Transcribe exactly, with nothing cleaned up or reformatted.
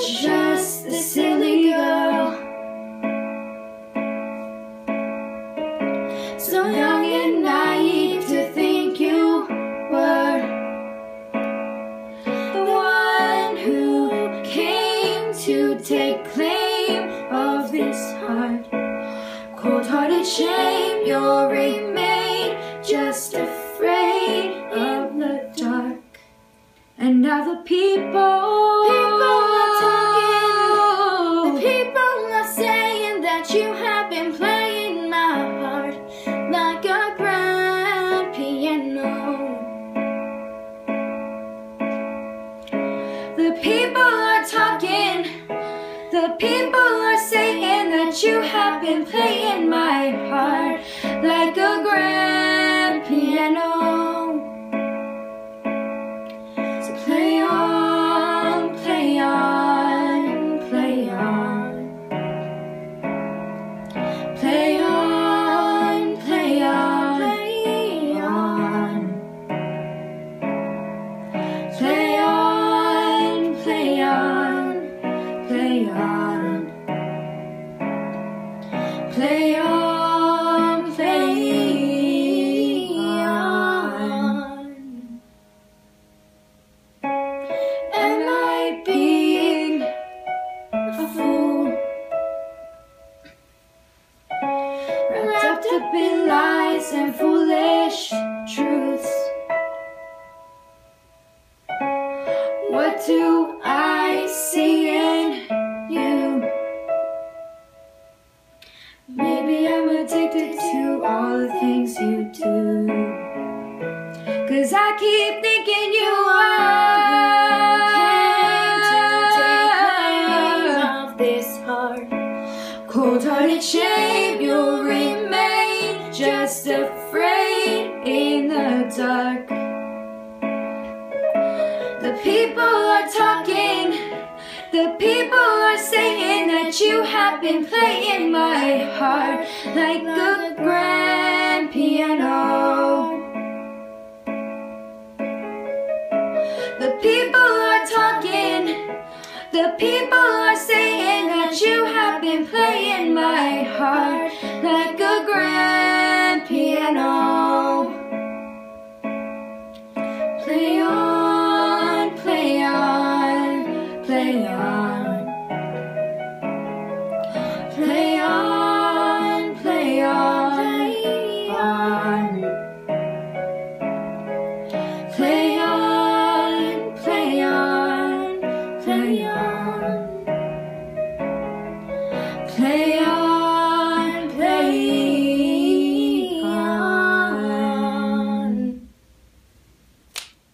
just a silly girl, so young and naive to think you were the one who came to take claim of this heart. Cold-hearted shame, you'll remain just afraid of the dark. And now the people, people are talking, the people are saying that you have been playing my heart like a grand piano. The people are talking, the people are saying that you have been playing my heart like a grand piano. So play on, play on, play on. Play on, play on, play on. Play on, play on, play on. Play on, play on. Am I being a fool, wrapped up in lies and foolish truths? What do I see in you? Maybe I'm addicted to all the things you do, 'cause I keep thinking you are of this heart. Cold-hearted shame, you'll remain just afraid in the dark. The people are talking, the people are saying that you have been playing my heart like a grand piano. The people are talking, the people are saying that you have been playing my heart like a grand piano. Play on, play on, play on. Play on, play on, play on. Play on, play on, play on.